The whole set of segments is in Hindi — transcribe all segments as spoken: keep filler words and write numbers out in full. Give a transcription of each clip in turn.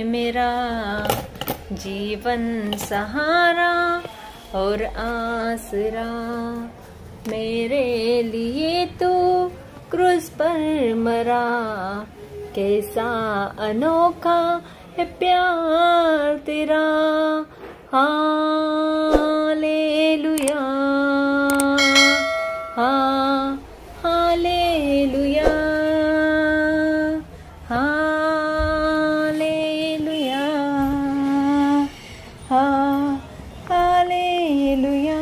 मेरा जीवन सहारा और आसरा। मेरे लिए तू क्रूस पर मरा, कैसा अनोखा है प्यार तेरा। हालेलुया, हाँ हालेलुया, हालेलुया, हाँ हालेलुया।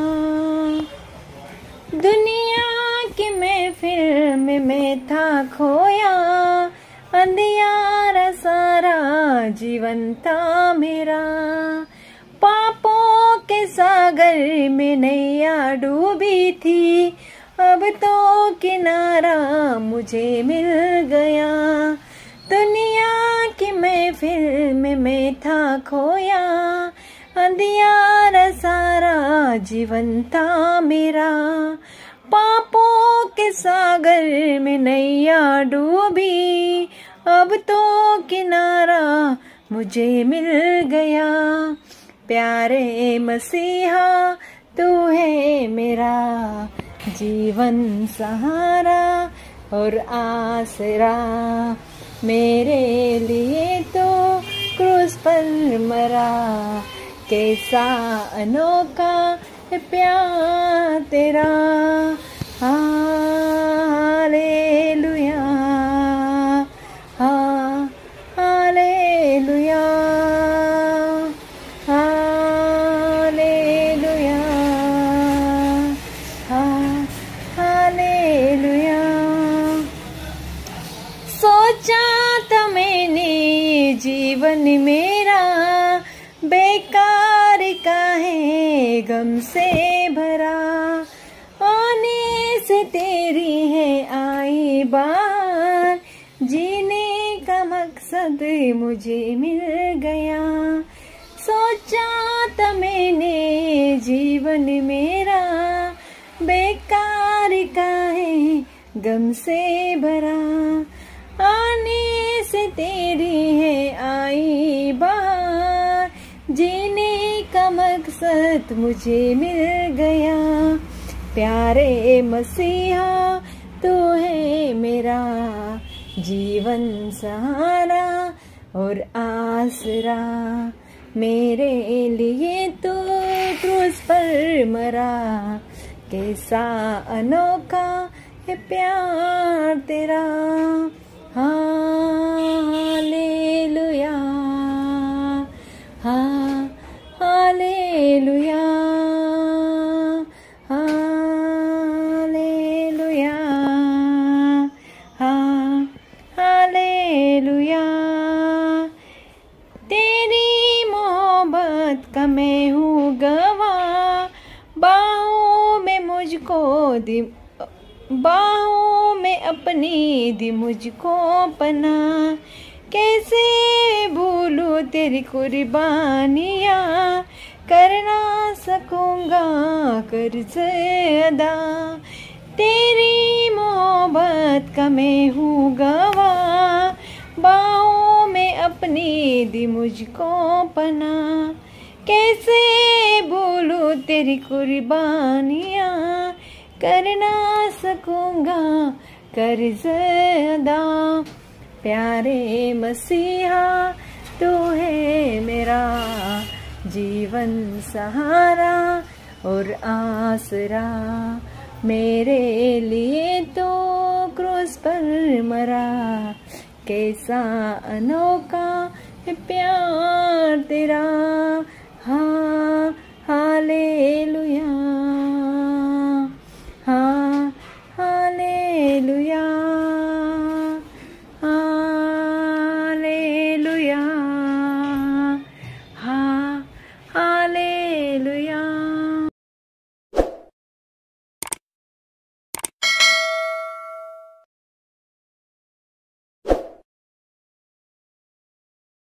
दुनिया की महफिल में मैं था खोया, अंधियारा सारा जीवन था मेरा। पापों के सागर में नैया डूबी थी, अब तो किनारा मुझे मिल गया। दुनिया की महफिल में मैं था खोया, अंधियारा सारा जीवन था मेरा। पापों के सागर में नैया डूबी, अब तो किनारा मुझे मिल गया। प्यारे मसीहा तू है मेरा जीवन सहारा और आसरा। मेरे लिए तो क्रूस पर मरा, कैसा अनोखा है प्यार तेरा। हालेलुया, हाँ हालेलुया, हालेलुया, हाँ हालेलुया। सोचा था मैंने जीवन मेरा बेकार का है, गम से भरा। आने से तेरी है आई बात, जीने का मकसद मुझे मिल गया। सोचा था मैंने जीवन मेरा बेकार का है, गम से भरा। आने से तेरी है आई बात, जीने का मकसद मुझे मिल गया। प्यारे मसीहा तू है मेरा जीवन सहारा और आसरा। मेरे लिए तू क्रूस पर मरा, कैसा अनोखा है प्यार तेरा। हालेलुया, हाँ हालेलुया, हालेलुया, हाँ हालेलुया। तेरी मोहब्बत का मैं हूँ गवाह, बाहों में मुझको दी, बाहों में अपनी दी मुझको पना। कैसे भूलूं तेरी कुर्बानियाँ, करना सकूंगा कर्ज अदा। तेरी मोहब्बत का मैं हूँ गवाह, बाहों में अपनी दी मुझको पना। कैसे भूलूं तेरी कुर्बानियाँ, करना सकूंगा कर्ज अदा। प्यारे मसीहा तू है मेरा जीवन सहारा और आसरा। मेरे लिए तो क्रूस पर मरा, कैसा अनोखा है प्यार तेरा। हाँ